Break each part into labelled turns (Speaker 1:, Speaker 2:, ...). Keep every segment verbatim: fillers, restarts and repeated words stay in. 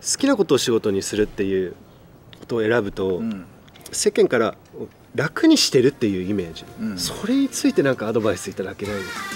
Speaker 1: 好きなことを仕事にするっていうことを選ぶと、うん、世間から楽にしてるっていうイメージ、うん、それについて何かアドバイスいただけないですか？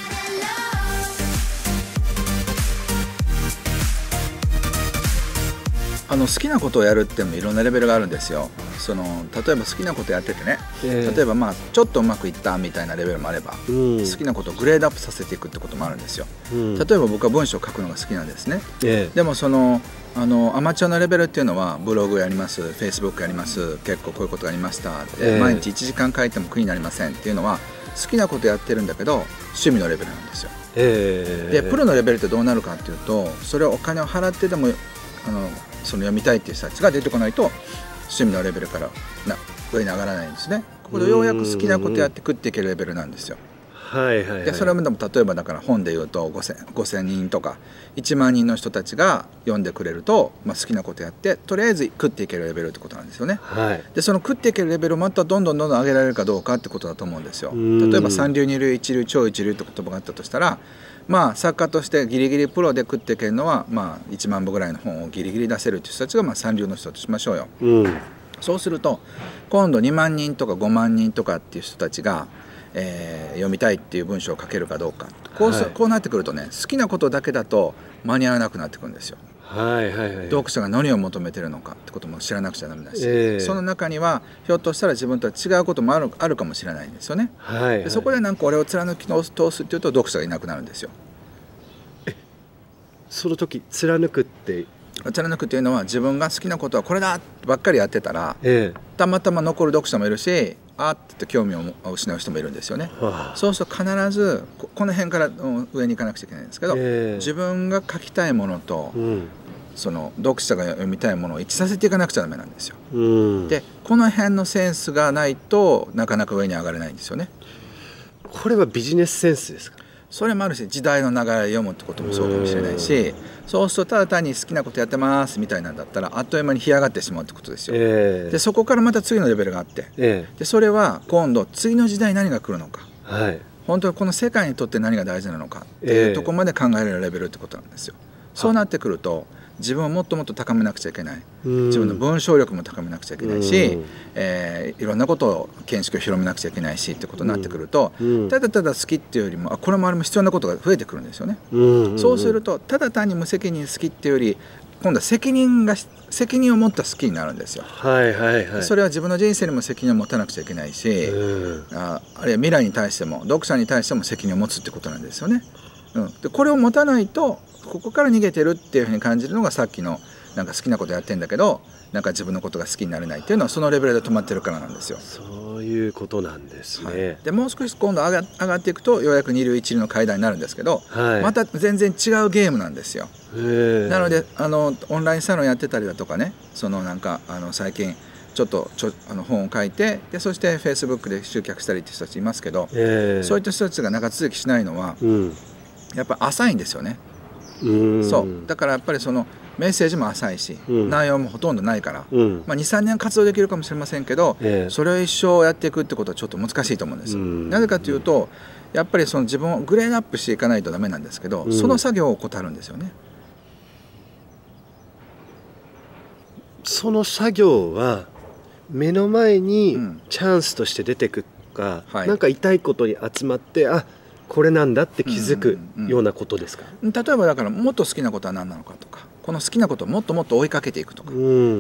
Speaker 2: あの好きなことをやるっていうのもいろんなレベルがあるんですよ。その例えば好きなことやっててね、えー、例えばまあちょっとうまくいったみたいなレベルもあれば、うん、好きなことをグレードアップさせていくってこともあるんですよ、うん、例えば僕は文章を書くのが好きなんですね、えー、でもそのあのアマチュアのレベルっていうのはブログやります、フェイスブックやります、結構こういうことがありましたって、えー、毎日いちじかん書いても苦になりませんっていうのは好きなことやってるんだけど趣味のレベルなんですよ、えー、でプロのレベルってどうなるかっていうと、それをお金を払ってでもあのその読みたいっていう人たちが出てこないと趣味のレベルからな上に上がらないんですね。ここでようやく好きなことやって食っていけるレベルなんですよ。はいはいはい、でそれもでも例えばだから本でいうとごせんにんとかいちまんにんの人たちが読んでくれると、まあ、好きなことやってとりあえず食っていけるレベルってことなんですよね、はい、でその食っていけるレベルをまたどんどんどんどん上げられるかどうかってことだと思うんですよ。例えば三流二流一流超一流って言葉があったとしたら、まあ作家としてギリギリプロで食っていけるのは、まあ、いちまんぶぐらいの本をギリギリ出せるっていう人たちがまあ三流の人としましょうよ、うん、そうすると今度にまんにんとかごまんにんとかっていう人たちがえー、読みたいっていう文章を書けるかどうか、こう、はい、こうなってくるとね、好きなことだけだと間に合わなくなってくるんですよ。はいはいはい、読者が何を求めてるのかってことも知らなくちゃダメだし、えー、その中にはひょっとしたら自分とは違うこともある、あるかもしれないんですよね、はいはい、でそこでなんか俺を貫き通すっていうと読者がいなくなるんですよ。
Speaker 1: えその時貫くって
Speaker 2: 貫くっていうのは自分が好きなことはこれだばっかりやってたら、えー、たまたま残る読者もいるし、あーって興味を失う人もいるんですよね、はあ、そうすると必ずこの辺から上に行かなくちゃいけないんですけど、えー、自分が書きたいものと、うん、その読者が読みたいものを一致させていかなくちゃダメなんですよ、うん、でこの辺のセンスがないとなかなか上に上がれないんですよね。
Speaker 1: これはビジネスセンスですか？
Speaker 2: それもあるし、時代の流れを読むってこともそうかもしれないし、そうするとただ単に好きなことやってますみたいなんだったらあっという間に干上がってしまうってことですよ、えー、でそこからまた次のレベルがあって、えー、でそれは今度次の時代何が来るのか、はい、本当にこの世界にとって何が大事なのかっていうところまで考えられるレベルってことなんですよ、えー、そうなってくると自分をもっともっと高めなくちゃいけない、自分の文章力も高めなくちゃいけないし、えー、いろんなことを見識を広めなくちゃいけないしってことになってくると、ただただ好きっていうよりもあこれもあれも必要なことが増えてくるんですよね。そうするとただ単に無責任好きっていうより今度は責任が責任を持った好きになるんですよ、はいはいはい、それは自分の人生にも責任を持たなくちゃいけないし、あ, あるいは未来に対しても読者に対しても責任を持つってことなんですよね、うん、でこれを持たないとここから逃げてるっていうふうに感じるのがさっきのなんか好きなことやってんだけどなんか自分のことが好きになれないっていうのはそのレベルで止まってるからなんですよ。
Speaker 1: そういうことなんですね、はい、
Speaker 2: でもう少し今度上が、上がっていくとようやく二流一流の階段になるんですけど、はい、また全然違うゲームなんですよ。なのであのオンラインサロンやってたりだとかね、そのなんかあの最近ちょっとちょあの本を書いてでそしてフェイスブックで集客したりって人たちいますけど、そういった人たちが長続きしないのは、うん、やっぱ浅いんですよね。うんそうだからやっぱりそのメッセージも浅いし、うん、内容もほとんどないから、うんまあ、にさんねん活動できるかもしれませんけど、えー、それを一生やっていくってことはちょっと難しいと思うんですよ。なぜかというとやっぱりその自分をグレードアップしていかないとダメなんですけど、うん、その作業を怠るんですよね。
Speaker 1: その作業は目の前にチャンスとして出てくるか、うんはい、なんか痛いことに集まってあこれなんだって気づくようなことですか？
Speaker 2: うんうんうん、例えばだからもっと好きなことは何なのかとかこの好きなことをもっともっと追いかけていくとか、うん、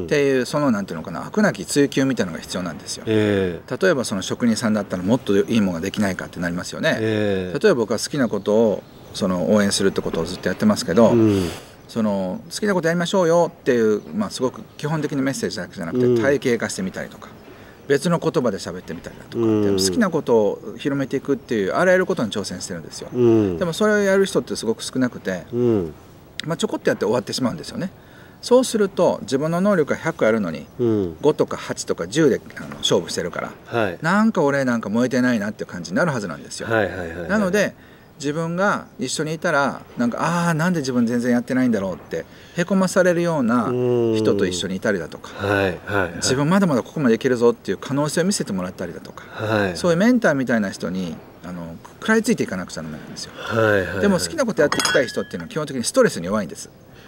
Speaker 2: っていうそのなんていうのかな飽くなき追求みたいなのが必要なんですよ、えー、例えばその職人さんだったらもっといいものができないかってなりますよね、えー、例えば僕は好きなことをその応援するってことをずっとやってますけど、うんその好きなことやりましょうよっていう、まあ、すごく基本的なメッセージだけじゃなくて、うん、体系化してみたりとか別の言葉で喋ってみたりだとか、うん、でも好きなことを広めていくっていうあらゆることに挑戦してるんですよ、うん、でもそれをやる人ってすごく少なくて、うんまあ、ちょこっとやって終わってしまうんですよね。そうすると自分の能力がひゃくあるのに、うん、ごとかはちとかじゅうであの勝負してるから、はい、なんか俺なんか燃えてないなっていう感じになるはずなんですよ、はいはいはいはい、なので自分が一緒にいたらなんかああなんで自分全然やってないんだろうってへこまされるような人と一緒にいたりだとか、はいはいはい、自分まだまだここまでいけるぞっていう可能性を見せてもらったりだとか、はい、そういうメンターみたいな人にあの食らいついていかなくちゃダメなんですよ、はいはいはい、でも好きなことやっていきたい人っていうのは基本的にストレスに弱いんです。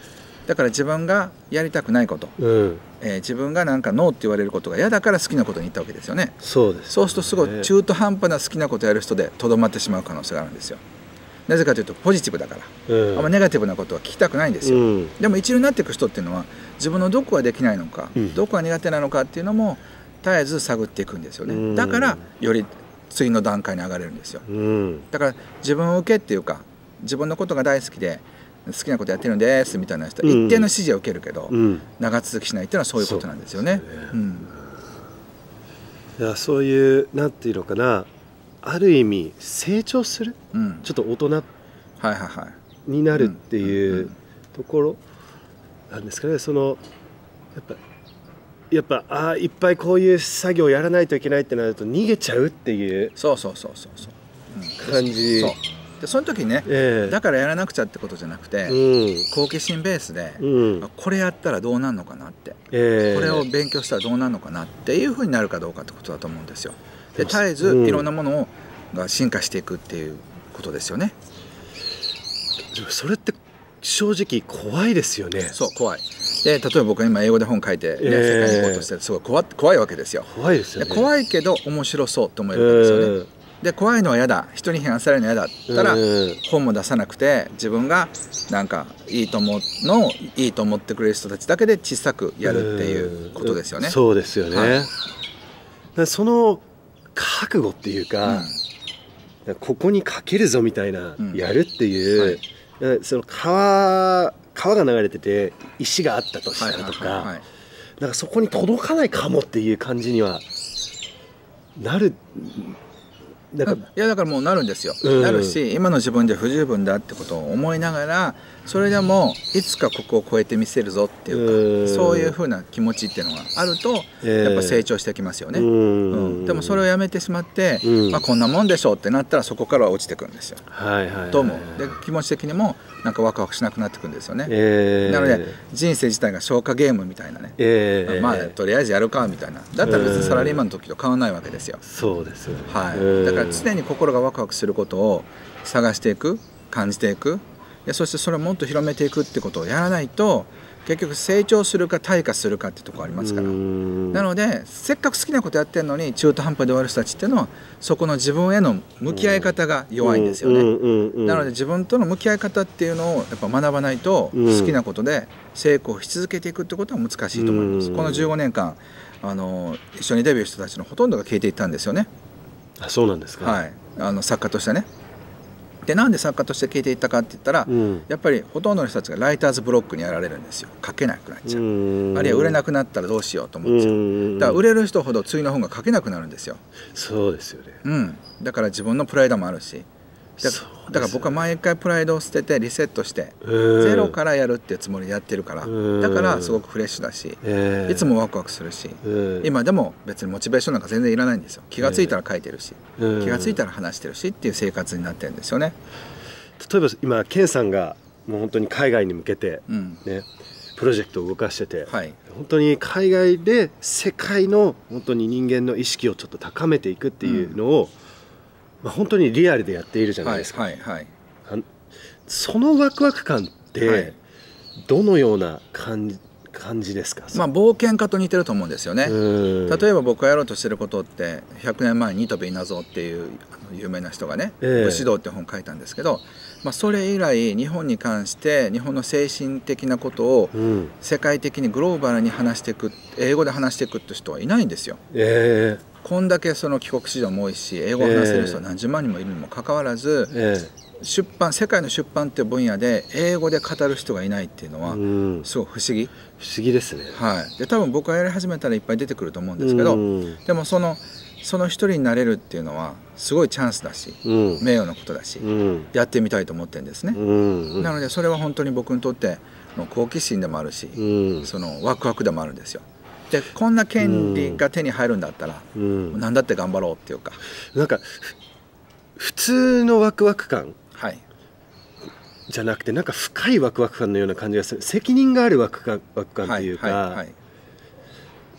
Speaker 2: だから自分がやりたくないこと、うん、えー、自分がなんかノーって言われることが嫌だから好きなことに行ったわけですよね。
Speaker 1: そうですね。
Speaker 2: そうするとすごい中途半端な好きなことをやる人でとどまってしまう可能性があるんですよ。なぜかというとポジティブだから、うん、あんまネガティブなことは聞きたくないんですよ、うん、でも一流になっていく人っていうのは自分のどこができないのか、うん、どこが苦手なのかっていうのも絶えず探っていくんですよね、うん、だからより次の段階に上がれるんですよ、うん、だから自分受けっていうか自分のことが大好きで好きなことやってるんですみたいな人は一定の支持を受けるけど、うん、長続きしないっていうのはそういうことなんですよね。そう、うん、
Speaker 1: いやそういうなんていうのかな、ある意味成長する、うん、ちょっと大人になるっていうところなんですかね。そのやっぱやっぱあいっぱいこういう作業をやらないといけないってなると逃げちゃうっていう
Speaker 2: そうそうそうそうそう
Speaker 1: 感じ。
Speaker 2: そうでその時にね、えー、だからやらなくちゃってことじゃなくて、うん、好奇心ベースで、うん、これやったらどうなるのかなって、えー、これを勉強したらどうなるのかなっていうふうになるかどうかってことだと思うんですよ。で絶えずいろんなものが進化していくっていうことですよね。
Speaker 1: でもそれって正直怖いですよね。
Speaker 2: そう怖い。で例えば僕は今英語で本書いて、ね、えー、世界に行こうとしてすごい 怖, 怖いわけですよ。
Speaker 1: 怖いですよね。
Speaker 2: 怖いけど面白そうと思えるわけですよね。えーで怖いのは嫌だ、人に批判されるのは嫌だったら本も出さなくて自分がなんかいいと思うのをいいと思ってくれる人たちだけで小さくやるっていうことですよね。
Speaker 1: そうですよね、はい、その覚悟っていうか、うん、ここにかけるぞみたいな、うん、やるっていう、はい、その川川が流れてて石があったとしたらとか、なんかそこに届かないかもっていう感じにはなる。
Speaker 2: だからいやだからもうなるんですよ、うん、なるし今の自分で不十分だってことを思いながらそれでもいつかここを超えてみせるぞっていうか、うん、そういうふうな気持ちっていうのがあるとやっぱ成長してきますよね、うんうん、でもそれをやめてしまって、うん、まあ、こんなもんでしょうってなったらそこからは落ちてくるんですよ、はいはいはい、と思う。で気持ち的にもなんかワクワクしなくなってくるんですよね、えー、なので人生自体が消化ゲームみたいなね、えー、まあとりあえずやるかみたいな、だったら別にサラリーマンの時と変わらないわけですよ。
Speaker 1: そうですよね、
Speaker 2: はい、だから常に心がワクワクすることを探していく、感じていく、でそしてそれをもっと広めていくってことをやらないと結局成長するか退化するかってところありますから。なのでせっかく好きなことやってるのに中途半端で終わる人たちっていうのはそこの自分への向き合い方が弱いんですよね。なので自分との向き合い方っていうのをやっぱ学ばないと好きなことで成功し続けていくってことは難しいと思います。このじゅうごねんかんあの一緒にデビューした人たちのほとんどが消えていったんですよね。
Speaker 1: あ、そうなんですか。
Speaker 2: はい、あの作家としてね。でなんで作家として消えていったかって言ったら、うん、やっぱりほとんどの人たちがライターズブロックにやられるんですよ。書けなくなっちゃう、あるいは売れなくなったらどうしようと思っちゃう。だから売れる人ほど次の本が書けなくなるんですよ。
Speaker 1: そうですよね、
Speaker 2: うん、だから自分のプライドもあるし、だから、だから僕は毎回プライドを捨ててリセットしてゼロからやるっていうつもりでやってるから、だからすごくフレッシュだし、いつもワクワクするし、今でも別にモチベーションなんか全然いらないんですよ。気がついたら書いてるし、気がついたら話してるしっていう生活になってるんですよね。
Speaker 1: 例えば今健さんがもう本当に海外に向けて、ね、うん、プロジェクトを動かしてて、はい、本当に海外で世界の本当に人間の意識をちょっと高めていくっていうのを、うん、まあ、本当にリアルでやっているじゃないですか、はいはいはい、そのワクワク感ってどのような感じ、感じですか。
Speaker 2: まあ、冒険家と似てると思うんですよね。例えば僕がやろうとしてることってひゃくねんまえに糸部稲造っていう有名な人がね「武士道」って本を書いたんですけど、まあ、それ以来日本に関して日本の精神的なことを世界的にグローバルに話していく、英語で話していくって人はいないんですよ。えーこんだけその帰国子女も多いし英語を話せる人は何十万人もいるにもかかわらず、えー、出版世界の出版っていう分野で英語で語る人がいないっていうのはすごい不思議
Speaker 1: 不思議ですね。
Speaker 2: はい、で多分僕がやり始めたらいっぱい出てくると思うんですけど、でもそのその一人になれるっていうのはすごいチャンスだし、うん、名誉なことだし、うん、やってみたいと思ってるんですね、うんうん、なのでそれは本当に僕にとっての好奇心でもあるし、うん、そのワクワクでもあるんですよ。でこんな権利が手に入るんだったら、うん、何だって頑張ろうっていうか、
Speaker 1: なんか普通のワクワク感、はい、じゃなくてなんか深いワクワク感のような感じがする。責任があるワクワク感っていうか、はいはいはい、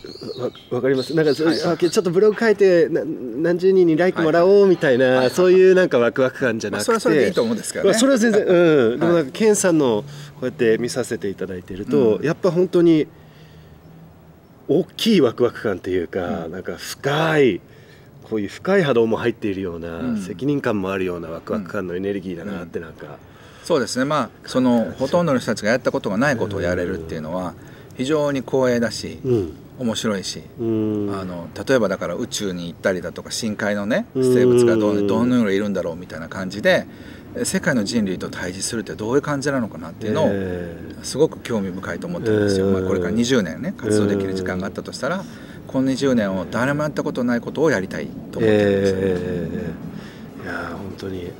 Speaker 1: わかります。なんかそ、はい、ちょっとブログ書いてな何十人にライクもらおうみたいな、はいはい、そういうなんかワクワク感じゃなくて、まあ、それはそれでいいと思うんですけどね。まあ、それは全然、うん、でもなんかケンさんのこうやって見させていただいていると、うん、やっぱ本当に大きいワクワク感っていうか、うん、なんか深いこういう深い波動も入っているような、うん、責任感もあるようなワクワク感のエネルギーだなってなんか、うんうん、
Speaker 2: そうですね。まあそのほとんどの人たちがやったことがないことをやれるっていうのは非常に光栄だし、うん、面白いし、うん、あの例えばだから宇宙に行ったりだとか深海のね生物がどうどのようにいるんだろうみたいな感じで世界の人類と対峙するってどういう感じなのかなっていうのをすごく興味深いと思ってるんですよ。まあ、これからにじゅうねんね活動できる時間があったとしたらこのにじゅうねんを誰もやったことないことをやりたいと思ってるんですよ、え
Speaker 1: ー、いや本当に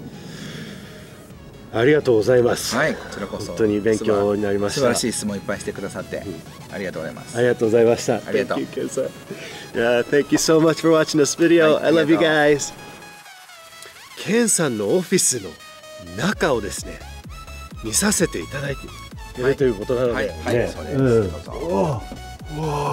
Speaker 1: ありがとうございます。
Speaker 2: はい、こちらこそ
Speaker 1: 本当に勉強になりました。
Speaker 2: 素晴らしい質問いっぱいしてくださって、うん、ありがとうございます。
Speaker 1: ありがとうございました。
Speaker 2: ありがとう。
Speaker 1: Thank you, Ken-san. Yeah, thank you so much for watching this video. I love you guys. ケンさんのオフィスの中をですね見させていただいているということなので、
Speaker 2: はい、はい、はい、そうです。どうぞ。